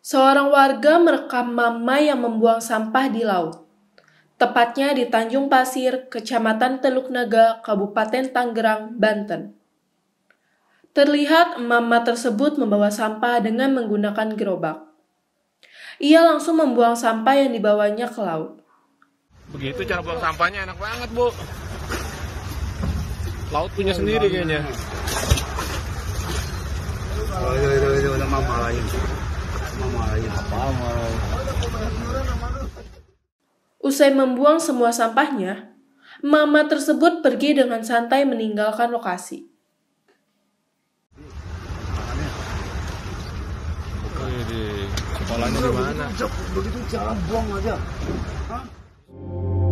Seorang warga merekam mama yang membuang sampah di laut, tepatnya di Tanjung Pasir, Kecamatan Teluk Naga, Kabupaten Tangerang, Banten. Terlihat mama tersebut membawa sampah dengan menggunakan gerobak. Ia langsung membuang sampah yang dibawanya ke laut. Begitu cara buang sampahnya, enak banget, Bu. Laut punya sendiri kayaknya. Usai membuang semua sampahnya, mama tersebut pergi dengan santai meninggalkan lokasi. Sekolahnya di mana? Begitu cara buang aja.